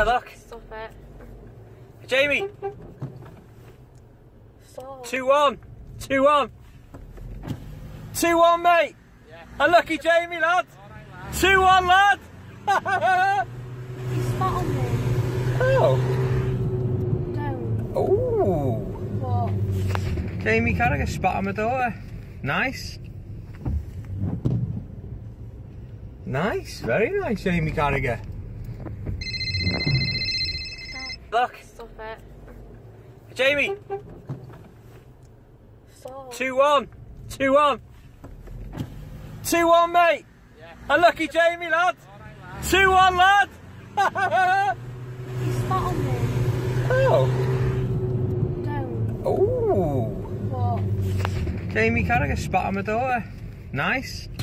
Look. Stop it. Jamie. Stop. 2-1. 2-1. 2-1, mate. Yeah. Unlucky Jamie, lad. 2-1, lad. You spat on me. Oh. Don't. Oh. What? Jamie Carragher spat on my daughter. Nice. Nice. Very nice, Jamie Carragher. Look. Stop it. Jamie. Stop. 2-1. 2-1. 2-1, mate. Yeah. Unlucky Jamie, lad. 2-1, lad. You spat on me. Oh. Don't. Oh. What? Jamie Carragher spat on my daughter. Nice.